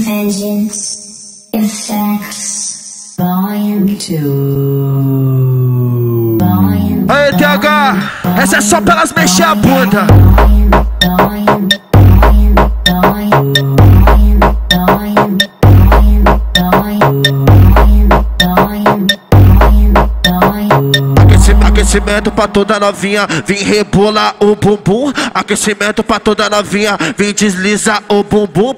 Vengeance Effects Volume 2. Aê, TH, essa é só pra elas mexer a bunda. Aquecimento pra toda novinha, vem rebolar o bumbum. Aquecimento pra toda novinha, vem desliza o bumbum.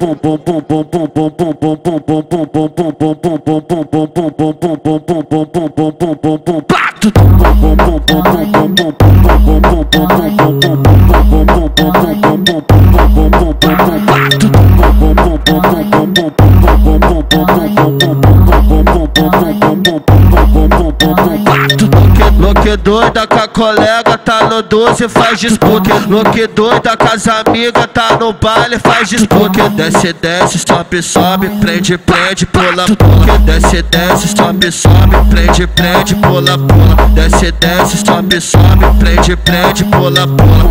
Louque doida com a colega, tá no 12, faz disputa. Louque doida com as amigas, tá no baile, faz disputa. Desce, desce, sobe, sobe, prende, prende, pula, pula. Desce, desce, sobe, sobe, prende, prende, pula, pula. Desce, desce, sobe, sobe, prende, prende, pula, pula.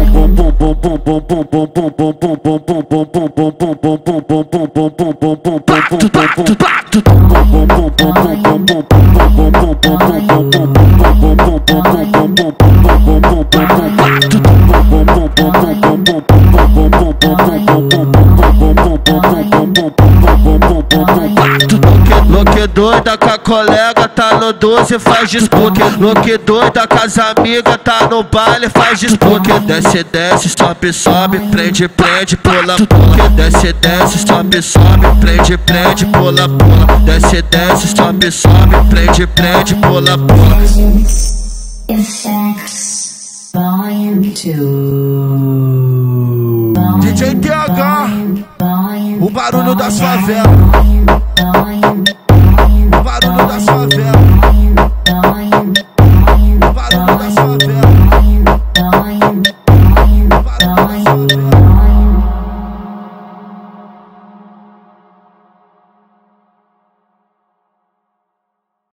Louque doida com a colega, tá no 12, faz disputa. Louque doida com as amigas, tá no baile, faz disputa. Desce, desce, sobe, sobe, prende, prende, pula, pula. Desce, desce, sobe, sobe, prende, prende, pula, pula. Desce, desce, sobe, sobe, prende, prende, pula, pula. Effects Volume 2. DJ TH, o barulho das favelas.